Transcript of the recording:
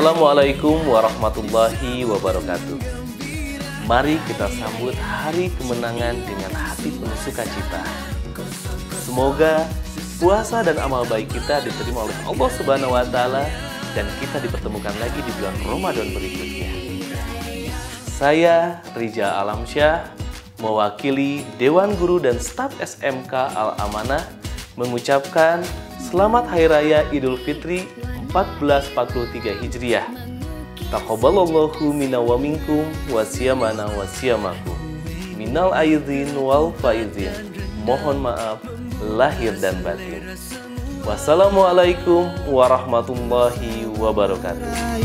Assalamualaikum warahmatullahi wabarakatuh. Mari kita sambut hari kemenangan dengan hati penuh sukacita. Semoga puasa dan amal baik kita diterima oleh Allah Subhanahu wa Ta'ala dan kita dipertemukan lagi di bulan Ramadan berikutnya. Saya Rijal Alamsyah, mewakili Dewan Guru dan Staf SMK Al-Amanah mengucapkan Selamat Hari Raya Idul Fitri 1443 Hijriah. Taqabbalallahu minna wa minkum wa siyamana wa siyamakum. Minal aidin wal faizin. Mohon maaf lahir dan batin. Wassalamualaikum warahmatullahi wabarakatuh.